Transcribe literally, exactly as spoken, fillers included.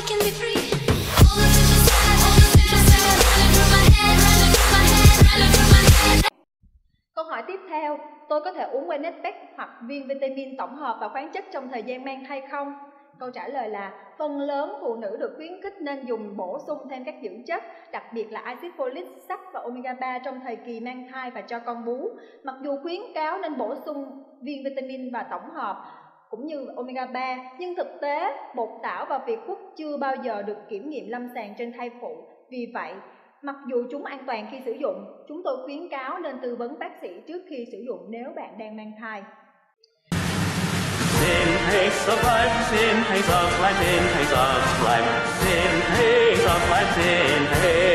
can be free. All the visions I, all the visions I, running through my head, running through my head, running through my head. Câu hỏi tiếp theo, tôi có thể uống Wenetbec hoặc viên vitamin tổng hợp và khoáng chất trong thời gian mang thai không? Câu trả lời là phần lớn phụ nữ được khuyến khích nên dùng bổ sung thêm các dưỡng chất, đặc biệt là axit folic, sắt và omega ba trong thời kỳ mang thai và cho con bú. Mặc dù khuyến cáo nên bổ sung viên vitamin và tổng hợp cũng như omega ba, nhưng thực tế bột tảo và việt quất chưa bao giờ được kiểm nghiệm lâm sàng trên thai phụ. Vì vậy, mặc dù chúng an toàn khi sử dụng, chúng tôi khuyến cáo nên tư vấn bác sĩ trước khi sử dụng nếu bạn đang mang thai. Sin takes of life, sin takes of life, sin takes of life, sin takes of life, sin takes